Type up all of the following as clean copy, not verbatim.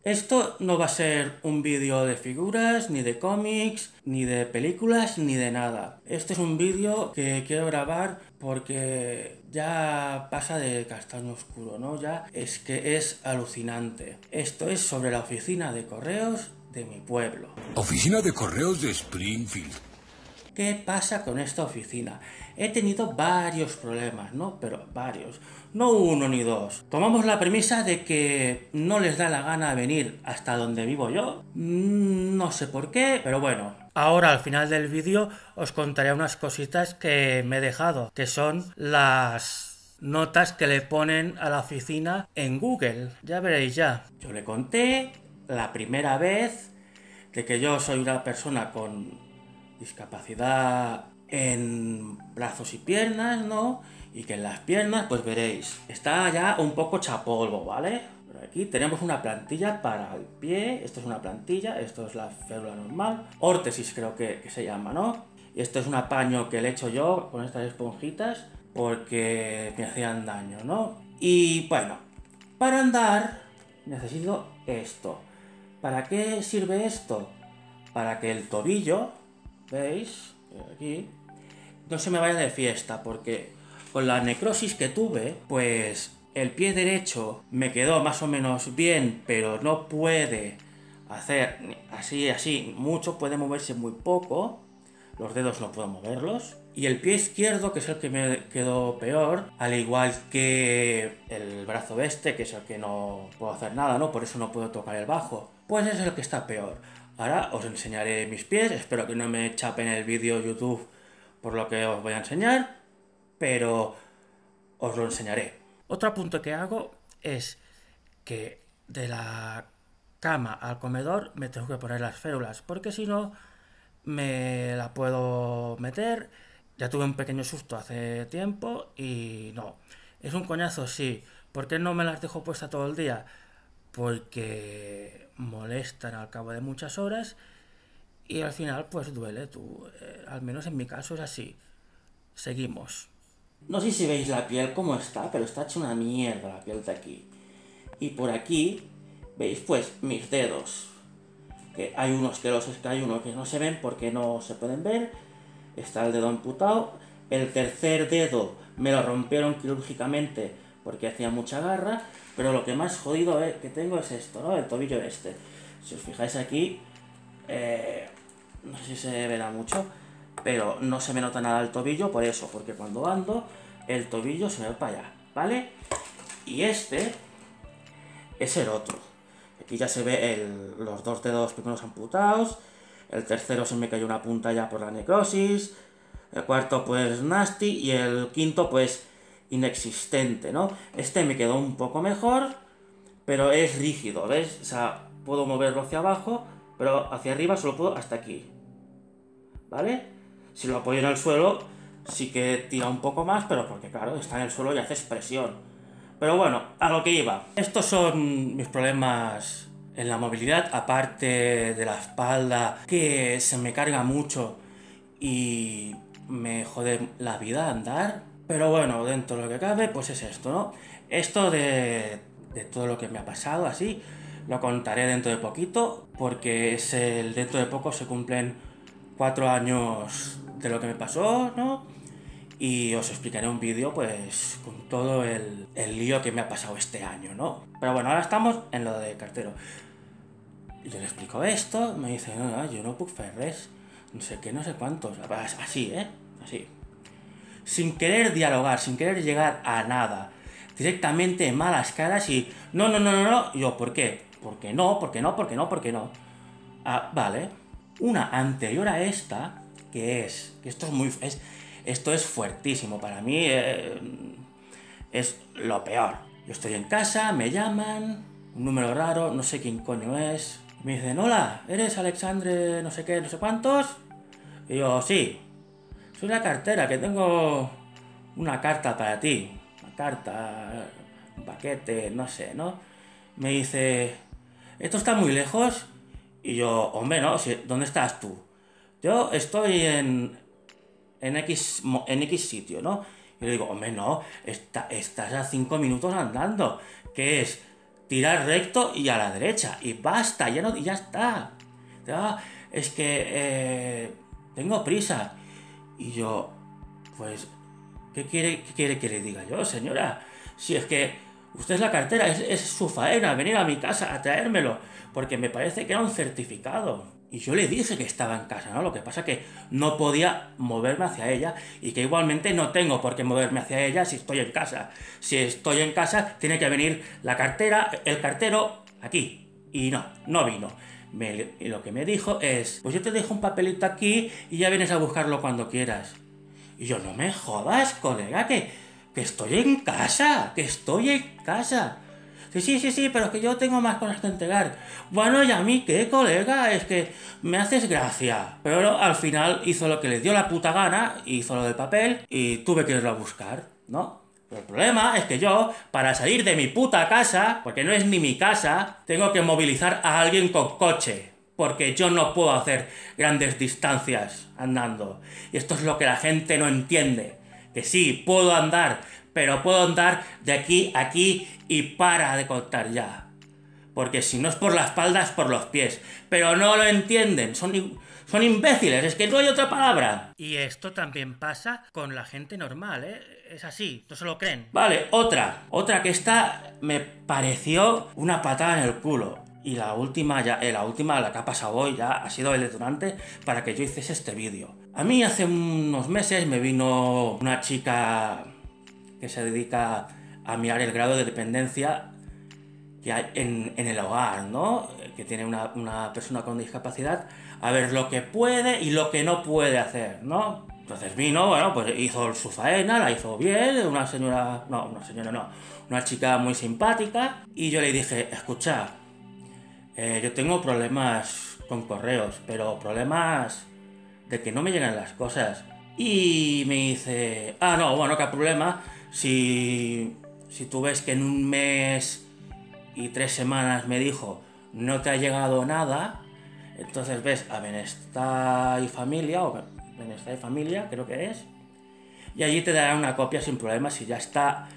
Esto no va a ser un vídeo de figuras, ni de cómics, ni de películas, ni de nada. Este es un vídeo que quiero grabar porque ya pasa de castaño oscuro, ¿no? Ya es que es alucinante. Esto es sobre la oficina de correos de mi pueblo. Oficina de correos de Springfield. ¿Qué pasa con esta oficina? He tenido varios problemas, ¿no? Pero varios. No uno ni dos. Tomamos la premisa de que no les da la gana venir hasta donde vivo yo. No sé por qué, pero bueno. Ahora al final del vídeo os contaré unas cositas que me he dejado, que son las notas que le ponen a la oficina en Google. Ya veréis ya. Yo le conté la primera vez de que yo soy una persona con discapacidad en brazos y piernas, ¿no? Y que en las piernas, pues veréis, está ya un poco chapolvo, ¿vale? Por aquí tenemos una plantilla para el pie, esto es una plantilla, esto es la férula normal, órtesis creo que se llama, ¿no? Y esto es un apaño que le he hecho yo con estas esponjitas porque me hacían daño, ¿no? Y bueno, para andar necesito esto. ¿Para qué sirve esto? Para que el tobillo, ¿veis? Aquí, no se me vaya de fiesta, porque con la necrosis que tuve, pues el pie derecho me quedó más o menos bien, pero no puede hacer así mucho, puede moverse muy poco, los dedos no puedo moverlos. Y el pie izquierdo, que es el que me quedó peor, al igual que el brazo este, que es el que no puedo hacer nada, ¿no? Por eso no puedo tocar el bajo. Pues es el que está peor. Ahora os enseñaré mis pies, espero que no me chapen el vídeo YouTube por lo que os voy a enseñar, pero os lo enseñaré. Otro punto que hago es que de la cama al comedor me tengo que poner las férulas, porque si no me la puedo meter. Ya tuve un pequeño susto hace tiempo y no. Es un coñazo, sí. ¿Por qué no me las dejo puesta todo el día? Porque molestan al cabo de muchas horas y al final pues duele. Al menos en mi caso es así. Seguimos. No sé si veis la piel cómo está, pero está hecha una mierda la piel de aquí. Y por aquí veis pues mis dedos. Que hay unos que no se ven porque no se pueden ver. Está el dedo amputado. El tercer dedo me lo rompieron quirúrgicamente porque hacía mucha garra. Pero lo que más jodido que tengo es esto, ¿no? El tobillo este. Si os fijáis aquí, no sé si se verá mucho, pero no se me nota nada el tobillo por eso, porque cuando ando, el tobillo se me va para allá, ¿vale? Y este es el otro. Aquí ya se ve los dos dedos primeros amputados. El tercero se me cayó una punta ya por la necrosis. El cuarto pues nasty. Y el quinto pues inexistente, ¿no? Este me quedó un poco mejor, pero es rígido, ¿ves? O sea, puedo moverlo hacia abajo, pero hacia arriba solo puedo hasta aquí, ¿vale? Si lo apoyo en el suelo, sí que tira un poco más, pero porque claro, está en el suelo y haces presión. Pero bueno, a lo que iba. Estos son mis problemas en la movilidad, aparte de la espalda, que se me carga mucho y me jode la vida andar. Pero bueno, dentro de lo que cabe, pues es esto, ¿no? Esto de todo lo que me ha pasado, así, lo contaré dentro de poquito, porque dentro de poco se cumplen 4 años de lo que me pasó, ¿no? Y os explicaré un vídeo pues con todo el lío que me ha pasado este año, ¿no? Pero bueno, ahora estamos en lo de cartero. Y yo le explico esto, me dice, no, yo no puc fer res, no sé qué, no sé cuántos, así, así. Sin querer dialogar, sin querer llegar a nada, directamente malas caras y no, y yo, ¿por qué? Porque no, porque no, porque no, porque no. Ah, vale. Una anterior a esta, que esto es esto es fuertísimo para mí, es lo peor. Yo estoy en casa, me llaman, un número raro, no sé quién coño es. Me dicen, hola, ¿eres Alexandre no sé qué, no sé cuántos? Y yo, sí, soy la cartera, que tengo una carta para ti. Una carta, un paquete, no sé, ¿no? Me dice, ¿esto está muy lejos? Y yo, hombre, no, ¿dónde estás tú? Yo estoy en X sitio, ¿no? Y le digo, hombre, no, estás a 5 minutos andando, que es tirar recto y a la derecha. Y basta, ya no, y ya está. Ah, es que tengo prisa. Y yo, pues, qué quiere que le diga yo, señora? Si es que usted es la cartera, es su faena venir a mi casa a traérmelo, porque me parece que era un certificado. Y yo le dije que estaba en casa, ¿no? Lo que pasa que no podía moverme hacia ella y que igualmente no tengo por qué moverme hacia ella si estoy en casa. Si estoy en casa, tiene que venir la cartera, el cartero, aquí. Y no vino. Y lo que me dijo es, pues yo te dejo un papelito aquí y ya vienes a buscarlo cuando quieras. Y yo, no me jodas, colega, que estoy en casa, que estoy en casa. Sí, pero es que yo tengo más cosas que entregar. Bueno, ¿y a mí qué, colega? Es que me haces gracia. Pero al final hizo lo que le dio la puta gana, hizo lo del papel y tuve que irlo a buscar, ¿no? Pero el problema es que yo, para salir de mi puta casa, porque no es ni mi casa, tengo que movilizar a alguien con coche. Porque yo no puedo hacer grandes distancias andando. Y esto es lo que la gente no entiende. Que sí, puedo andar, pero puedo andar de aquí a aquí y para de contar ya. Porque si no es por la espalda, es por los pies. Pero no lo entienden, son imbéciles, es que no hay otra palabra. Y esto también pasa con la gente normal, ¿eh? Es así, no se lo creen. Vale, otra que esta me pareció una patada en el culo. Y la última, la que ha pasado hoy, ya ha sido el detonante para que yo hiciese este vídeo. A mí hace unos meses me vino una chica que se dedica a mirar el grado de dependencia que hay en el hogar, ¿no? Que tiene una persona con discapacidad, a ver lo que puede y lo que no puede hacer, ¿no? Entonces vino, bueno, pues hizo su faena, la hizo bien, una chica muy simpática, y yo le dije, escucha, yo tengo problemas con correos, pero problemas de que no me llegan las cosas. Y me dice, no, bueno, qué problema, si tú ves que en un mes y 3 semanas, me dijo, no te ha llegado nada, entonces ves a Bienestar y Familia, o Bienestar y Familia, creo que es, y allí te darán una copia sin problemas y ya está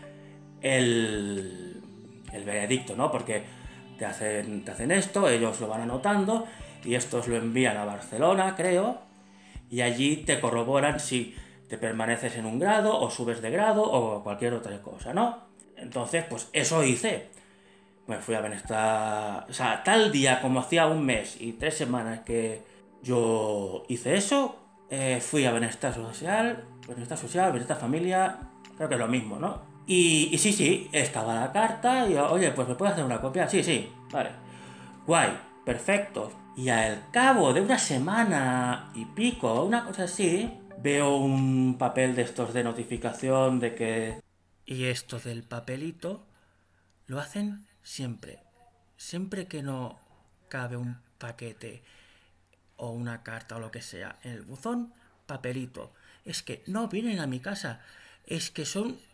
el veredicto, ¿no? Porque te hacen esto, ellos lo van anotando y estos lo envían a Barcelona, creo, y allí te corroboran si te permaneces en un grado o subes de grado o cualquier otra cosa, ¿no? Entonces, pues eso hice. Me fui a Bienestar... O sea, tal día como hacía un mes y 3 semanas que yo hice eso, fui a Bienestar Social, Bienestar Familia, creo que es lo mismo, ¿no? Y sí, estaba la carta y oye, pues me puedes hacer una copia. Sí, vale. Guay, perfecto. Y al cabo de una semana y pico, una cosa así, veo un papel de estos de notificación de que... Y esto del papelito lo hacen siempre. Siempre que no cabe un paquete o una carta o lo que sea en el buzón, papelito. Es que no vienen a mi casa. Es que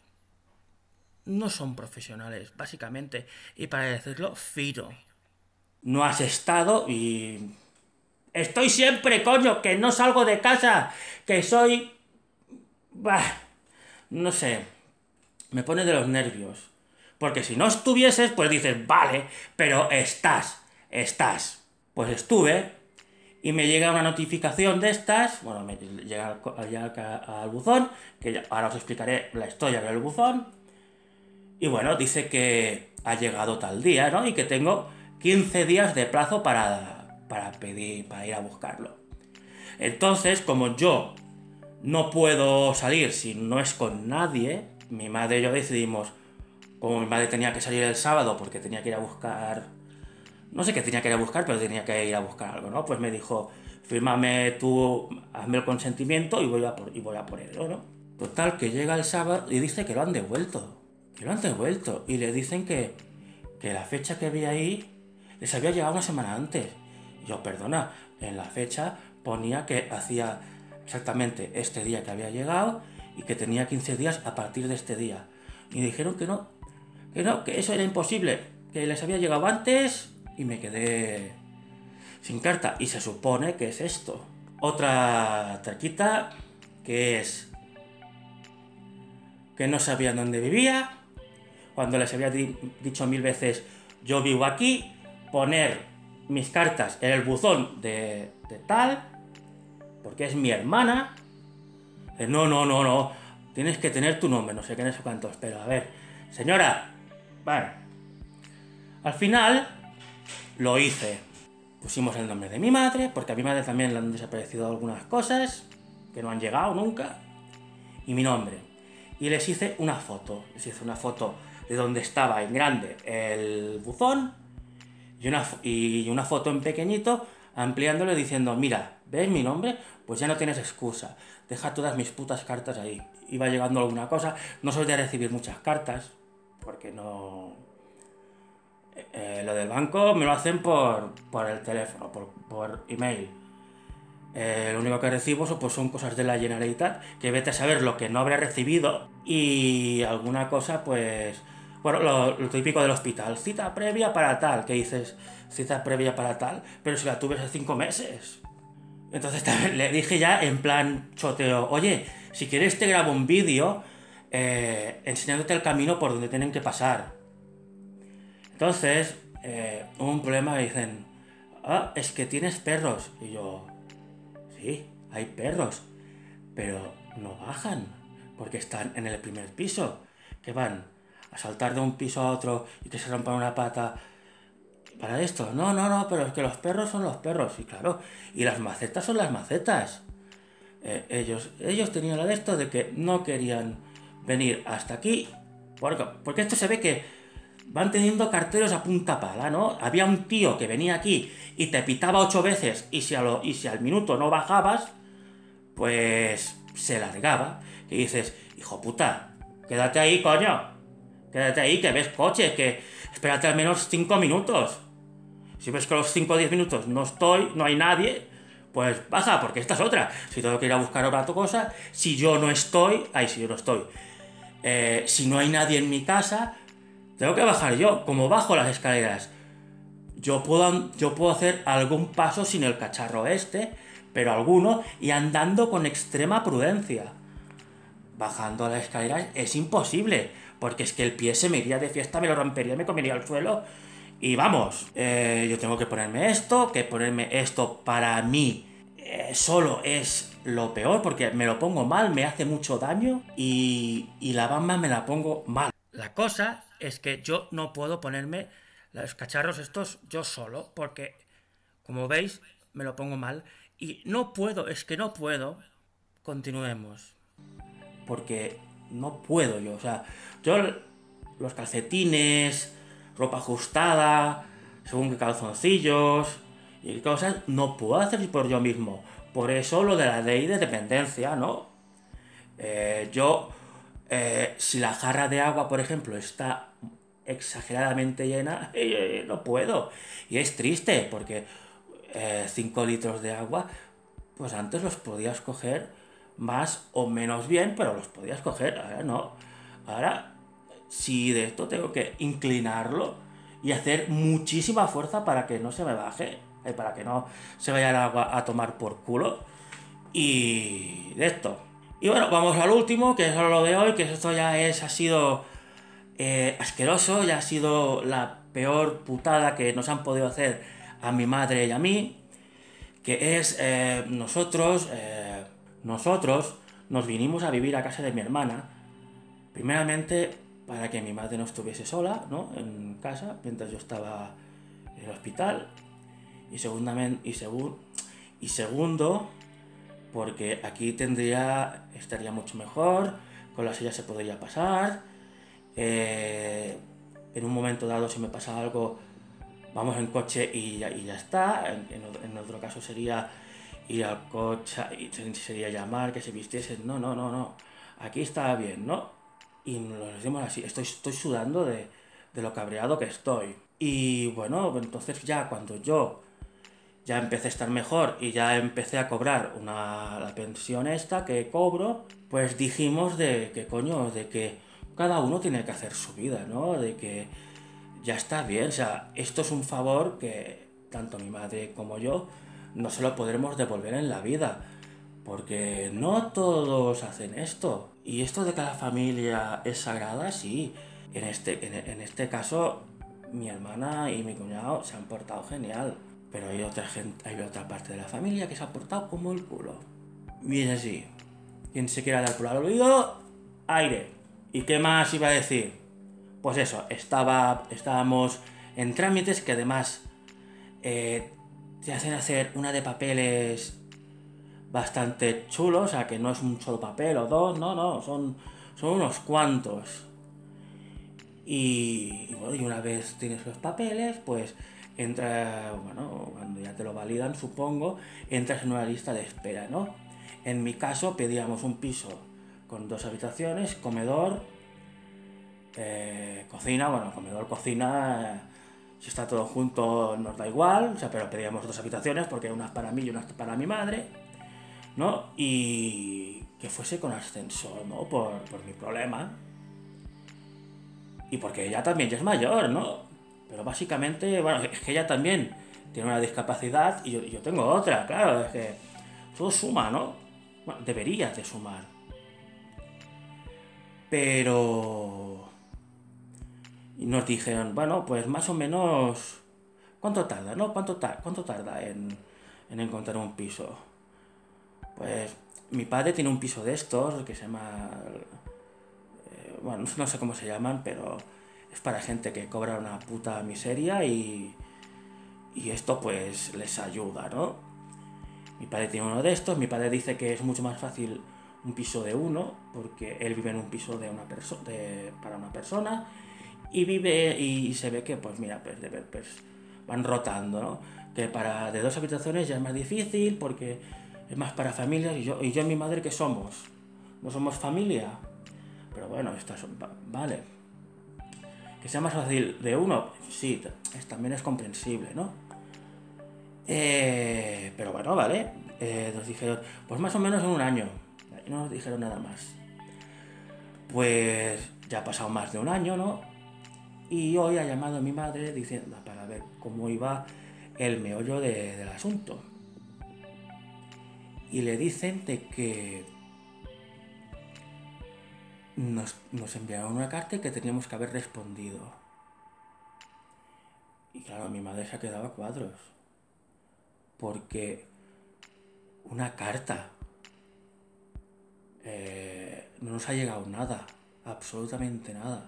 no son profesionales, básicamente. Y para decirlo, fino. No has estado y... Estoy siempre, coño, que no salgo de casa, que soy... Bah, no sé, me pone de los nervios. Porque si no estuvieses, pues dices, vale, pero estás. Pues estuve, y me llega una notificación de estas, bueno, me llega al buzón, que ahora os explicaré la historia del buzón, y bueno, dice que ha llegado tal día, ¿no? Y que tengo 15 días de plazo para ir a buscarlo. Entonces, como yo no puedo salir si no es con nadie, mi madre y yo decidimos, como mi madre tenía que salir el sábado porque tenía que ir a buscar, no sé qué tenía que ir a buscar, pero tenía que ir a buscar algo, ¿no? Pues me dijo, fírmame tú, hazme el consentimiento y voy a por ello, ¿no? Total, que llega el sábado y dice que lo han devuelto. Y le dicen que la fecha que había ahí les había llegado una semana antes. Y yo, perdona, en la fecha ponía que hacía exactamente este día que había llegado y que tenía 15 días a partir de este día. Y dijeron que no, que eso era imposible, que les había llegado antes, y me quedé sin carta. Y se supone que es esto. Otra traquita, que es que no sabían dónde vivía, cuando les había dicho 1000 veces, yo vivo aquí, poner mis cartas en el buzón de tal, porque es mi hermana. No, tienes que tener tu nombre, no sé qué, no sé cuántos, pero a ver, señora, bueno, al final lo hice. Pusimos el nombre de mi madre, porque a mi madre también le han desaparecido algunas cosas que no han llegado nunca, y mi nombre. Y les hice una foto. De donde estaba en grande el buzón y una foto en pequeñito ampliándole diciendo, mira, ¿ves mi nombre? Pues ya no tienes excusa. Deja todas mis putas cartas ahí. Iba llegando alguna cosa. No soy de recibir muchas cartas, porque no... lo del banco me lo hacen por el teléfono, por email. Lo único que recibo pues son cosas de la Generalitat, que vete a saber lo que no habré recibido, y alguna cosa, pues... Bueno, lo típico del hospital, cita previa para tal, que dices, cita previa para tal, pero si la tuve hace 5 meses. Entonces también le dije ya en plan choteo, oye, si quieres te grabo un vídeo enseñándote el camino por donde tienen que pasar. Entonces, hubo un problema, me dicen, ah, es que tienes perros. Y yo, sí, hay perros, pero no bajan, porque están en el primer piso, que van a saltar de un piso a otro y que se rompan una pata para esto. No, pero es que los perros son los perros, y claro, y las macetas son las macetas. Ellos tenían la de esto de que no querían venir hasta aquí, porque esto se ve que van teniendo carteros a punta pala, ¿no? Había un tío que venía aquí y te pitaba 8 veces, y si al minuto no bajabas, pues se largaba. Y dices, hijo puta, quédate ahí, coño. Quédate ahí, que ves coches, que espérate al menos 5 minutos. Si ves que a los 5 o 10 minutos no hay nadie, pues baja, porque esta es otra. Si tengo que ir a buscar otra cosa, si yo no estoy, si no hay nadie en mi casa, tengo que bajar yo. Como bajo las escaleras, yo puedo hacer algún paso sin el cacharro pero alguno, y andando con extrema prudencia. Bajando las escaleras es imposible, porque es que el pie se me iría de fiesta, me lo rompería, me comería el suelo. Y vamos, yo tengo que ponerme esto para mí solo es lo peor, porque me lo pongo mal, me hace mucho daño, y la bamba me la pongo mal. La cosa es que yo no puedo ponerme los cacharros estos yo solo, porque, como veis, me lo pongo mal, y es que no puedo. Continuemos. Porque no puedo yo, o sea, yo los calcetines, ropa ajustada, según qué calzoncillos y cosas, no puedo hacer por yo mismo. Por eso lo de la ley de dependencia, ¿no? Si la jarra de agua, por ejemplo, está exageradamente llena, no puedo. Y es triste, porque 5 litros de agua, pues antes los podías coger más o menos bien, pero los podías coger, ahora no. Ahora, si de esto tengo que inclinarlo y hacer muchísima fuerza para que no se me baje, para que no se vaya el agua a tomar por culo, y de esto. Y bueno, vamos al último, que es lo de hoy, que esto ha sido asqueroso, ya ha sido la peor putada que nos han podido hacer a mi madre y a mí, que es nosotros nos vinimos a vivir a casa de mi hermana, primeramente para que mi madre no estuviese sola, ¿no?, en casa mientras yo estaba en el hospital, y segundo, porque aquí estaría mucho mejor, con la silla se podría pasar, en un momento dado si me pasa algo, vamos en coche y ya está. En otro caso sería ir al coche y sería llamar, que se vistiesen. No. Aquí está bien, ¿no? Y nos lo decimos así. Estoy sudando de lo cabreado que estoy. Y bueno, entonces ya cuando yo ya empecé a estar mejor y ya empecé a cobrar la pensión esta que cobro, pues dijimos de que cada uno tiene que hacer su vida, ¿no? De que ya está bien, o sea, esto es un favor que tanto mi madre como yo no se lo podremos devolver en la vida, porque no todos hacen esto. Y esto de que la familia es sagrada, sí. En este caso, mi hermana y mi cuñado se han portado genial, pero hay otra gente, hay otra parte de la familia que se ha portado como el culo. Y es así. Quien se quiera dar por al olvido, aire. ¿Y qué más iba a decir? Pues eso, estábamos en trámites que además te hacen hacer una de papeles bastante chulos, o sea, que no es un solo papel o dos, no, son unos cuantos. Y bueno, y una vez tienes los papeles, pues entra, bueno, cuando ya te lo validan, supongo, entras en una lista de espera, ¿no? En mi caso pedíamos un piso con 2 habitaciones, comedor, cocina, bueno, comedor, cocina, si está todo junto nos da igual, o sea, pero pedíamos 2 habitaciones porque unas para mí y unas para mi madre, ¿no? Y que fuese con ascensor, ¿no? Por mi problema. Y porque ella también ya es mayor, ¿no? Pero básicamente, bueno, es que ella también tiene una discapacidad y yo tengo otra, claro, es que todo suma, ¿no? Bueno, debería de sumar. Pero... Y nos dijeron, bueno, pues más o menos... ¿Cuánto tarda, no? ¿Cuánto tarda en encontrar un piso? Pues mi padre tiene un piso de estos que se llama... bueno, no sé cómo se llaman, pero es para gente que cobra una puta miseria y esto pues les ayuda, ¿no? Mi padre tiene uno de estos, mi padre dice que es mucho más fácil un piso de uno, porque él vive en un piso de para una persona y vive y se ve que pues mira, pues van rotando, ¿no? Que para de 2 habitaciones ya es más difícil porque es más para familias y yo y mi madre que somos, no somos familia, pero bueno, vale. Que sea más fácil de uno, sí, también es comprensible, ¿no? Pero bueno, vale. Nos dijeron, pues más o menos en un año. Y no nos dijeron nada más. Pues ya ha pasado más de un año, ¿no? Y hoy ha llamado a mi madre diciendo para ver cómo iba el meollo del asunto. Y le dicen de que nos enviaron una carta y que teníamos que haber respondido. Y claro, mi madre se ha quedado a cuadros. Porque una carta no nos ha llegado nada, absolutamente nada.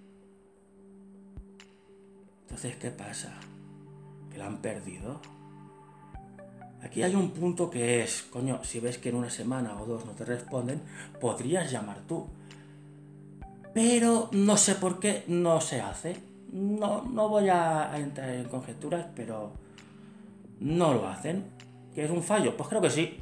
Entonces, ¿qué pasa? ¿Que la han perdido? Aquí hay un punto que es, coño, si ves que en una semana o 2 no te responden, podrías llamar tú. Pero no sé por qué no se hace. No voy a entrar en conjeturas, pero no lo hacen. ¿Que es un fallo? Pues creo que sí.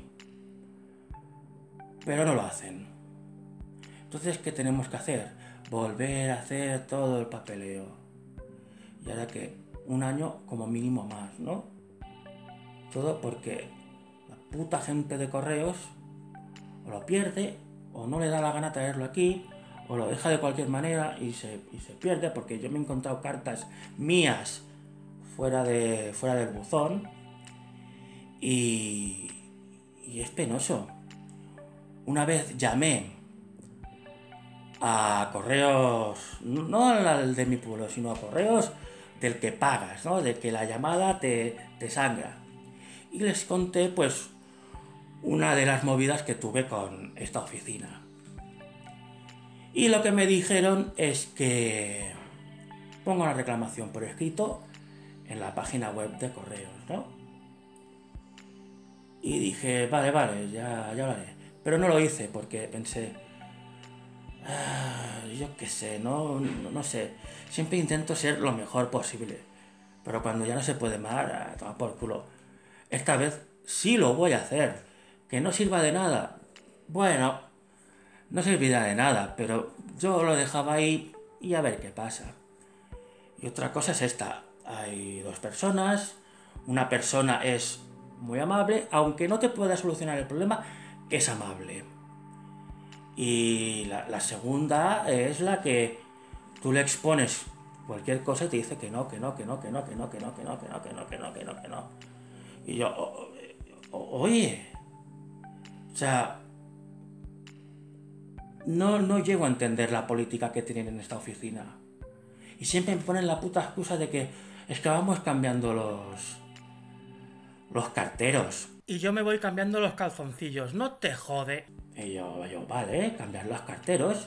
Pero no lo hacen. Entonces, ¿qué tenemos que hacer? Volver a hacer todo el papeleo. Y ahora que un año como mínimo más, ¿no? Todo porque la puta gente de correos o lo pierde o no le da la gana traerlo aquí o lo deja de cualquier manera y se pierde, porque yo me he encontrado cartas mías fuera del buzón y es penoso. Una vez llamé a correos, no al de mi pueblo, sino a correos del que pagas, ¿no? De que la llamada te sangra. Y les conté pues una de las movidas que tuve con esta oficina. Y lo que me dijeron es que pongo una reclamación por escrito en la página web de correos, ¿no? Y dije, vale, ya lo haré. Pero no lo hice porque pensé, yo qué sé, no sé. Siempre intento ser lo mejor posible. Pero cuando ya no se puede más, a tomar por culo. Esta vez sí lo voy a hacer. Que no sirva de nada. Bueno, no servirá de nada, pero yo lo dejaba ahí y a ver qué pasa. Y otra cosa es esta. Hay 2 personas. Una persona es muy amable, aunque no te pueda solucionar el problema, es amable. Y la segunda es la que tú le expones cualquier cosa y te dice que no. Y yo, oye, o sea, no llego a entender la política que tienen en esta oficina. Y siempre me ponen la puta excusa de que es que vamos cambiando los carteros. Y yo me voy cambiando los calzoncillos, no te jode. Y yo, vale, cambiar los carteros.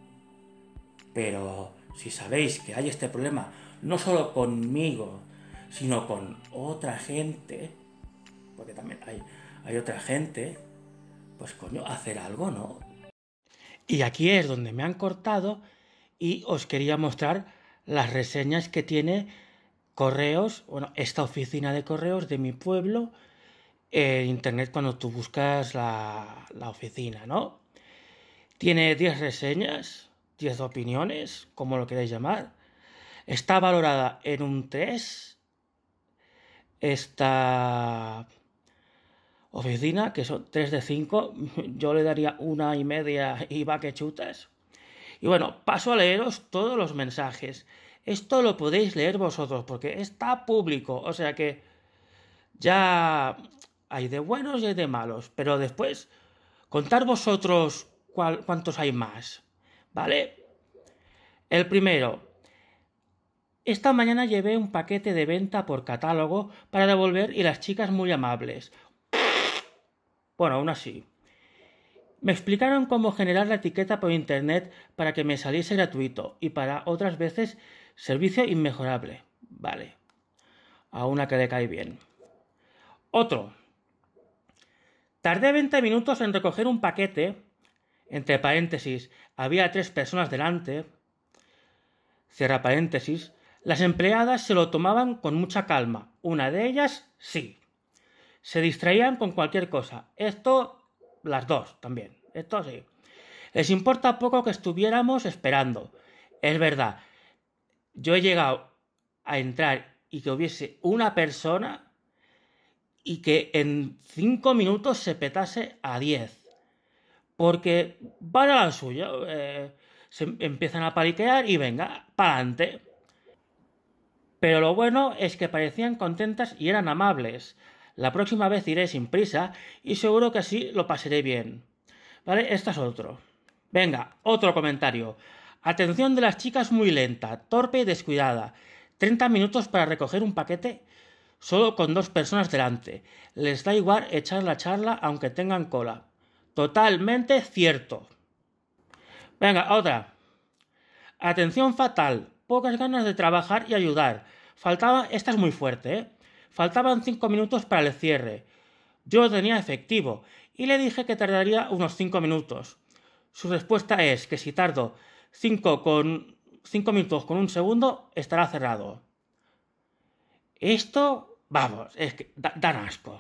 Pero si sabéis que hay este problema, no solo conmigo, sino con otra gente, porque también hay otra gente, pues coño, hacer algo, ¿no? Y aquí es donde me han cortado y os quería mostrar las reseñas que tiene Correos, bueno, esta oficina de correos de mi pueblo, en internet cuando tú buscas la oficina, ¿no? Tiene 10 reseñas, 10 opiniones, como lo queráis llamar. Está valorada en un 3. Esta oficina, que son 3 de 5, yo le daría 1,5 y va que chutas. Y bueno, paso a leeros todos los mensajes. Esto lo podéis leer vosotros porque está público, o sea que ya hay de buenos y hay de malos, pero después contar vosotros cuántos hay más, ¿vale? El primero. Esta mañana llevé un paquete de venta por catálogo para devolver y las chicas muy amables. Bueno, aún así. Me explicaron cómo generar la etiqueta por internet para que me saliese gratuito y para otras veces servicio inmejorable. Vale. A una que le cae bien. Otro. Tardé 20 minutos en recoger un paquete. Entre paréntesis, había 3 personas delante. Cierra paréntesis. Las empleadas se lo tomaban con mucha calma. Una de ellas, sí. Se distraían con cualquier cosa. Esto, las dos también. Esto sí. Les importa poco que estuviéramos esperando. Es verdad. Yo he llegado a entrar y que hubiese una persona y que en 5 minutos se petase a 10. Porque van a la suya. Se empiezan a paliquear y venga, para adelante. Pero lo bueno es que parecían contentas y eran amables. La próxima vez iré sin prisa y seguro que así lo pasaré bien. ¿Vale? Este es otro. Venga, otro comentario. Atención de las chicas muy lenta, torpe y descuidada. 30 minutos para recoger un paquete solo con 2 personas delante. Les da igual echar la charla aunque tengan cola. Totalmente cierto. Venga, otra. Atención fatal. Pocas ganas de trabajar y ayudar. Esta es muy fuerte, ¿eh? Faltaban 5 minutos para el cierre. Yo tenía efectivo y le dije que tardaría unos 5 minutos. Su respuesta es que si tardo 5 minutos con un segundo, estará cerrado. Esto, vamos, es que dan asco.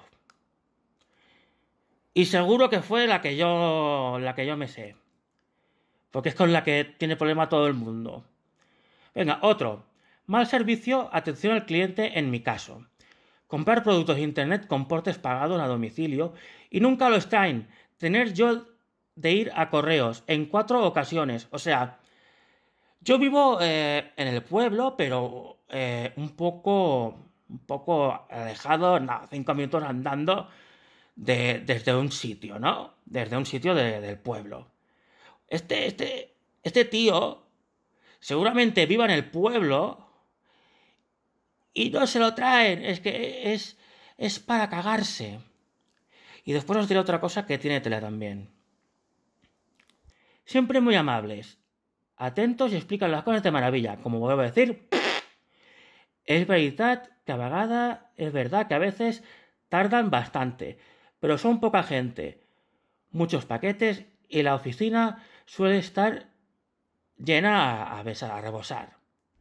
Y seguro que fue la que yo me sé. Porque es con la que tiene problema todo el mundo. Venga, otro. Mal servicio, atención al cliente en mi caso. Comprar productos de internet con portes pagados a domicilio y nunca los traen. Tener yo de ir a correos en 4 ocasiones. O sea, yo vivo en el pueblo, pero un poco alejado, 5 minutos andando desde un sitio, ¿no? Desde un sitio del pueblo. Este tío seguramente viva en el pueblo y no se lo traen. Es que es para cagarse. Y después os diré otra cosa que tiene tela también. Siempre muy amables, atentos y explican las cosas de maravilla. Como vuelvo a decir, es verdad que a veces tardan bastante, pero son poca gente, muchos paquetes y la oficina suele estar llena a rebosar.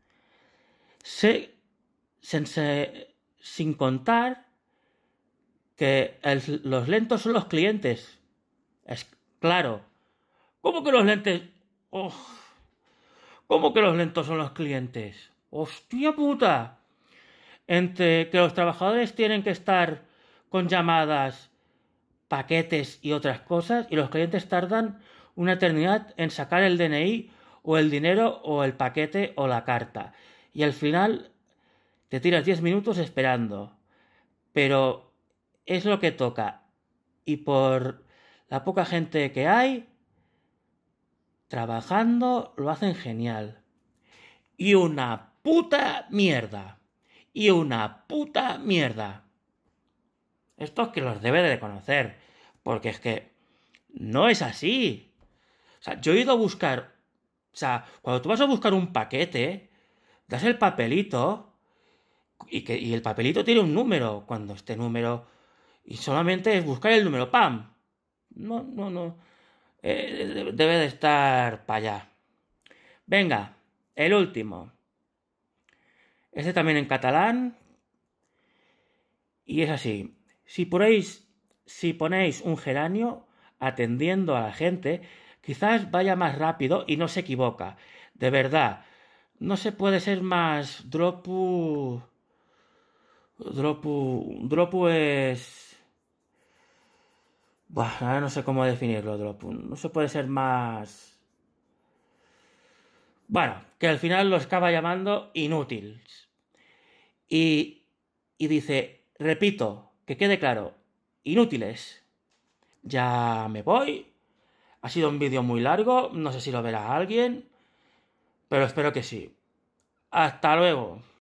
Sin contar que los lentos son los clientes. Es claro. ¿Cómo que los lentes? Oh, ¿cómo que los lentos son los clientes? ¡Hostia puta! Entre que los trabajadores tienen que estar con llamadas, paquetes y otras cosas, y los clientes tardan una eternidad en sacar el DNI o el dinero o el paquete o la carta. Y al final te tiras 10 minutos esperando. Pero es lo que toca. Y por la poca gente que hay trabajando, lo hacen genial. Y una puta mierda. Y una puta mierda. Esto es que los debe de conocer. Porque es que no es así. O sea, yo he ido a buscar... O sea, cuando tú vas a buscar un paquete, das el papelito y el papelito tiene un número. Cuando este número... Y solamente es buscar el número. ¡Pam! No. Debe de estar para allá. Venga, el último. Este también en catalán. Y es así. Si ponéis un geranio atendiendo a la gente, quizás vaya más rápido y no se equivoca. De verdad, no se puede ser más Dropu es... Buah, ahora no sé cómo definirlo, Dropu. No se puede ser más... Bueno, que al final lo acaba llamando inútiles. Y dice, repito, que quede claro, inútiles. Ya me voy. Ha sido un vídeo muy largo, no sé si lo verá alguien, pero espero que sí. Hasta luego.